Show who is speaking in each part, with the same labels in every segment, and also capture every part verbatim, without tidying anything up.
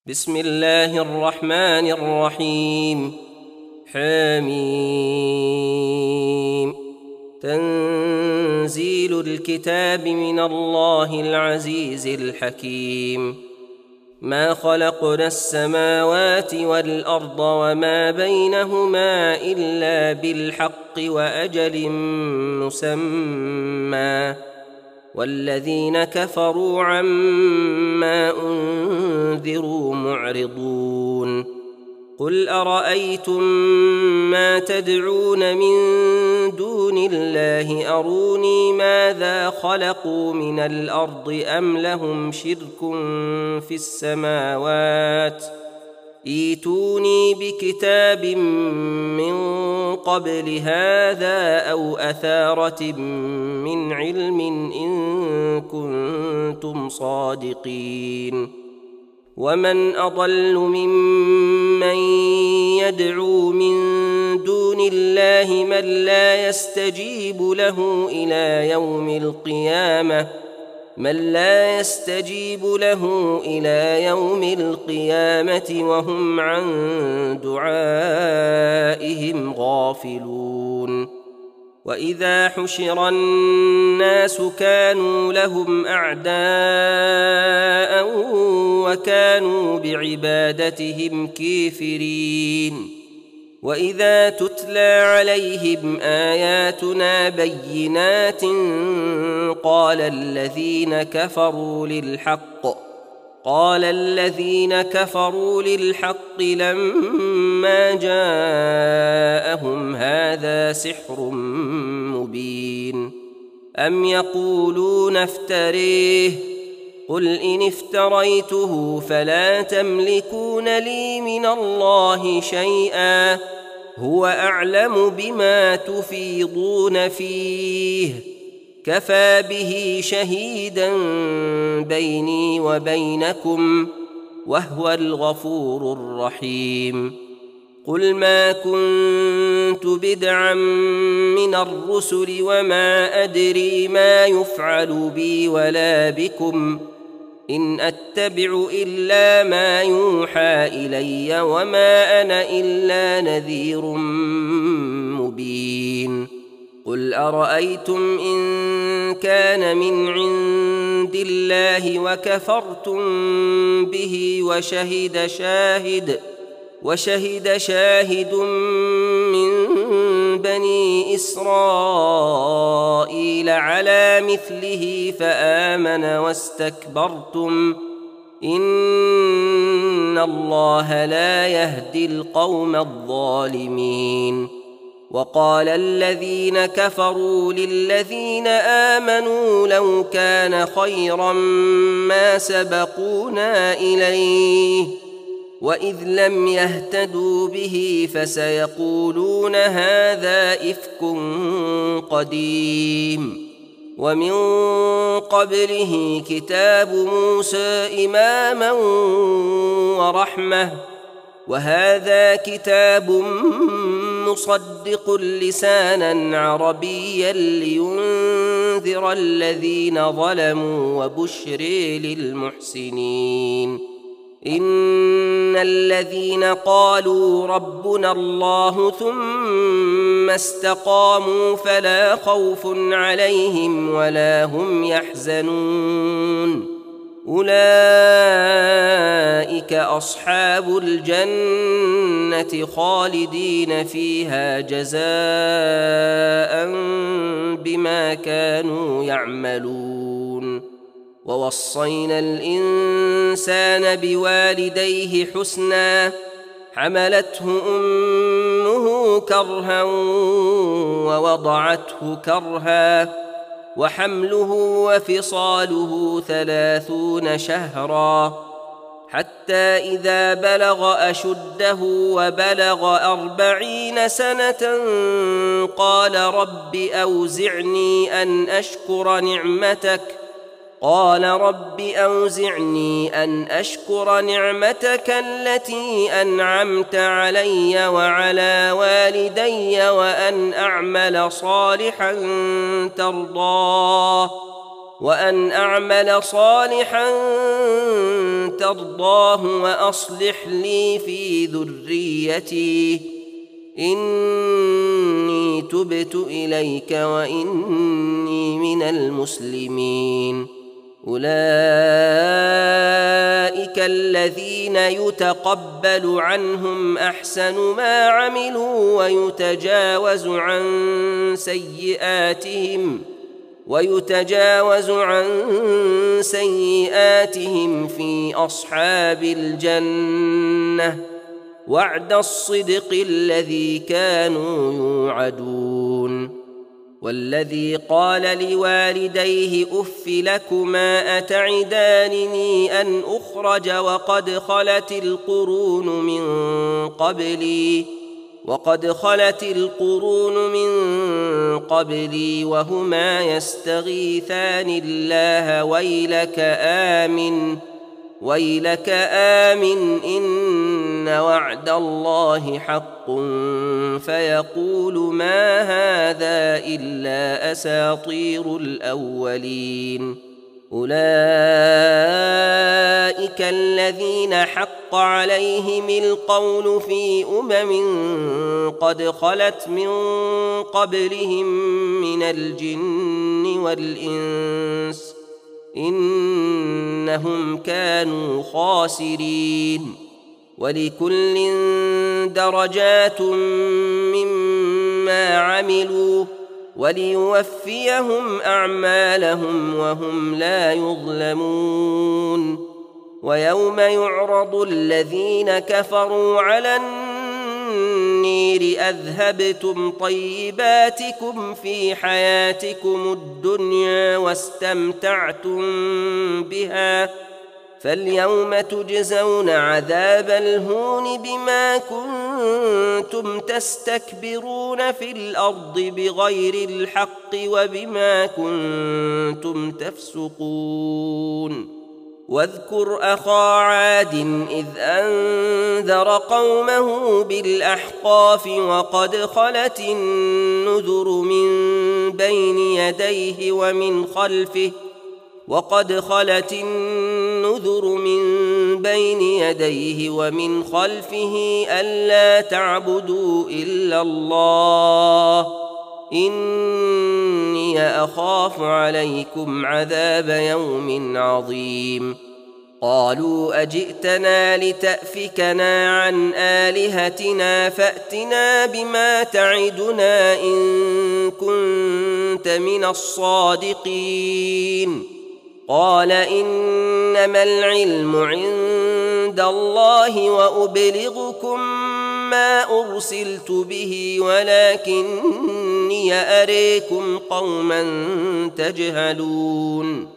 Speaker 1: بسم الله الرحمن الرحيم. حميم. تنزيل الكتاب من الله العزيز الحكيم. ما خلقنا السماوات والأرض وما بينهما إلا بالحق وأجل مسمى، والذين كفروا عما أنذروا معرضون. قل أرأيتم ما تدعون من دون الله أروني ماذا خلقوا من الأرض أم لهم شرك في السماوات؟ ائتوني بكتاب من قبل هذا أو أثارة من علم إن كنتم صادقين. ومن أضل ممن يدعو من دون الله من لا يستجيب له إلى يوم القيامة من لا يستجيب له إلى يوم القيامة وهم عن دعائهم غافلون. وإذا حشر الناس كانوا لهم أعداء وكانوا بعبادتهم كافرين. وإذا تتلى عليهم آياتنا بينات قال الذين كفروا للحق قال الذين كفروا للحق لما جاءهم هذا سحر مبين. أم يقولون افتريه قل إن افتريته فلا تملكون لي من الله شيئا هو أعلم بما تفيضون فيه كفى به شهيدا بيني وبينكم وهو الغفور الرحيم. قل ما كنت بدعا من الرسل وما أدري ما يفعل بي ولا بكم إن أتبع إلا ما يوحى إلي وما أنا إلا نذير مبين. قل أرأيتم إن كان من عند الله وكفرتم به وشهد شاهد وشهد شاهد من بني إسرائيل على مثله فآمن واستكبرتم إن الله لا يهدي القوم الظالمين. وقال الذين كفروا للذين آمنوا لو كان خيرا ما سبقونا إليه وإذ لم يهتدوا به فسيقولون هذا إفك قديم. ومن قبله كتاب موسى إماما ورحمة وهذا كتاب مصدق لسانا عربيا لينذر الذين ظلموا وبشر للمحسنين. إن الذين قالوا ربنا الله ثم استقاموا فلا خوف عليهم ولا هم يحزنون أولئك أصحاب الجنة خالدين فيها جزاء بما كانوا يعملون. ووصينا الإنسان بوالديه حسنا حملته أمه كرها ووضعته كرها وحمله وفصاله ثلاثون شهرا حتى إذا بلغ أشده وبلغ أربعين سنة قال رب أوزعني أن أشكر نعمتك قال رب أوزعني أن أشكر نعمتك التي أنعمت علي وعلى والدي وأن أعمل صالحا ترضاه وأن أعمل صالحا ترضاه وأصلح لي في ذريتي إني تبت إليك وإني من المسلمين. أولئك الذين يتقبل عنهم أحسن ما عملوا ويتجاوز عن سيئاتهم ويتجاوز عن سيئاتهم في أصحاب الجنة وعد الصدق الذي كانوا يوعدون. والذي قال لوالديه أف لكما أتعدانني أن أخرج وقد خلت القرون من قبلي وقد خلت القرون من قبلي وهما يستغيثان الله ويلك آمن ويلك آمن إن وعد الله حق فيقول ما هذا إلا أساطير الأولين. أولئك الذين حق عليهم القول في أمم قد خلت من قبلهم من الجن والإنس إنهم كانوا خاسرين. ولكل درجات مما عملوا وليوفيهم أعمالهم وهم لا يظلمون. ويوم يعرض الذين كفروا على النير أذهبتم طيباتكم في حياتكم الدنيا واستمتعتم بها فاليوم تجزون عذاب الهون بما كنتم تستكبرون في الأرض بغير الحق وبما كنتم تفسقون. واذكر أخا عاد إذ أنذر قومه بالأحقاف وقد خلت النذر من بين يديه ومن خلفه وقد خلت النذر من بين يديه ومن خلفه ألا تعبدوا إلا الله إني أخاف عليكم عذاب يوم عظيم. قالوا أجئتنا لتأفكنا عن آلهتنا فأتنا بما تعدنا إن كنت من الصادقين. قال إنما العلم عند الله وأبلغكم ما أرسلت به ولكني أريكم قوما تجهلون.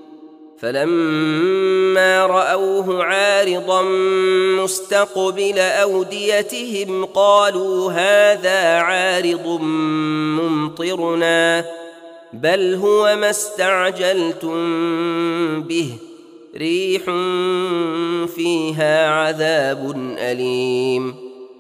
Speaker 1: فلما رأوه عارضا مستقبل أوديتهم قالوا هذا عارض ممطرنا بل هو ما استعجلتم به ريح فيها عذاب أليم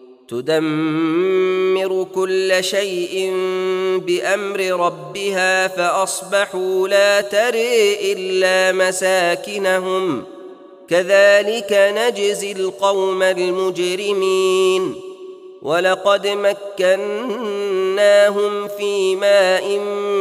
Speaker 1: تدمر كل شيء بأمر ربها فأصبحوا لا ترى إلا مساكنهم كذلك نجزي القوم المجرمين. ولقد مكناهم في ماء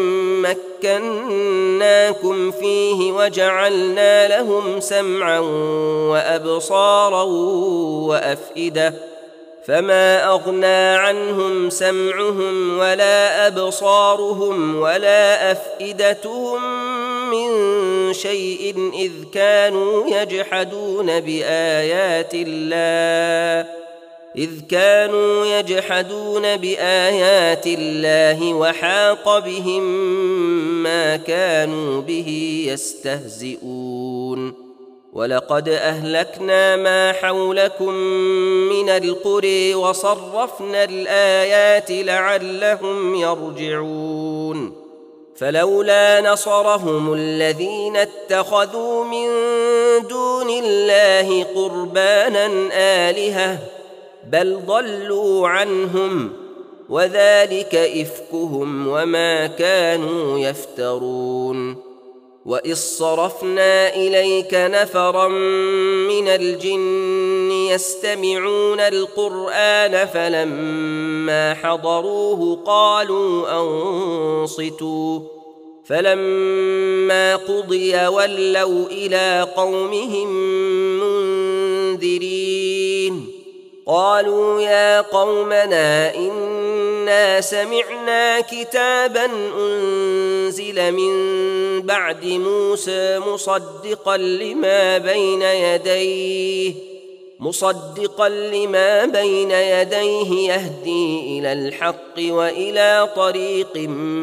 Speaker 1: مكناكم فيه وجعلنا لهم سمعا وأبصارا وأفئدة فما أغنى عنهم سمعهم ولا أبصارهم ولا أفئدتهم من شيء إذ كانوا يجحدون بآيات الله إذ كانوا يجحدون بآيات الله وحاق بهم ما كانوا به يستهزئون. ولقد أهلكنا ما حولكم من القرى وصرفنا الآيات لعلهم يرجعون. فلولا نصرهم الذين اتخذوا من دون الله قربانا آلهة بل ضلوا عنهم وذلك إفكهم وما كانوا يفترون. وإذ صرفنا إليك نفرا من الجن يستمعون القرآن فلما حضروه قالوا أنصتوا فلما قضي ولوا إلى قومهم منذرين قالوا يا قومنا إنا سمعنا كتابا أنزل من بعد موسى مصدقا لما بين يديه مصدقا لما بين يديه يهدي إلى الحق وإلى طريق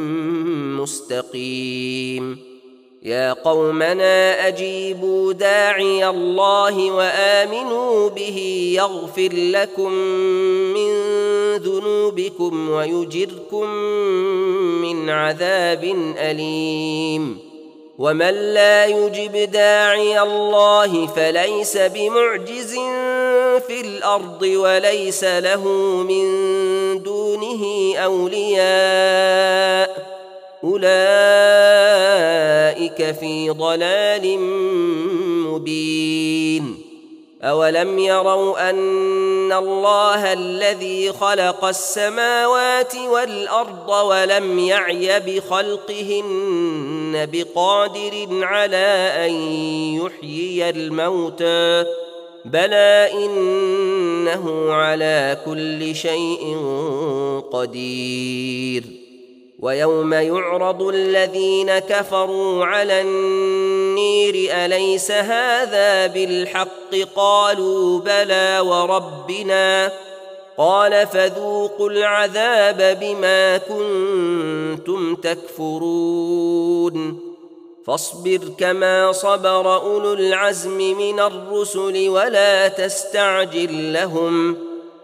Speaker 1: مستقيم يا قومنا أجيبوا داعي الله وآمنوا به يغفر لكم من ذنوبكم ويجركم من عذاب أليم ومن لا يجب داعي الله فليس بمعجز في الأرض وليس له من دونه أولياء أولئك في ضلال مبين أولم يروا أن الله الذي خلق السماوات والأرض ولم يعي بخلقهن بقادر على أن يحيي الموتى بلى إنه على كل شيء قدير ويوم يعرض الذين كفروا على النير أليس هذا بالحق قالوا بلى وربنا قال فذوقوا العذاب بما كنتم تكفرون فاصبر كما صبر أولو العزم من الرسل ولا تستعجل لهم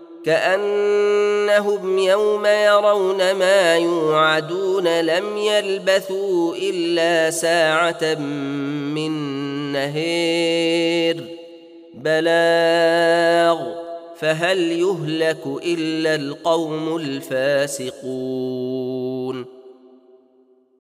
Speaker 1: كأنهم يوم يرون ما يوعدون لم يلبثوا إلا ساعة من نهار بلاغ فهل يهلك إلا القوم الفاسقون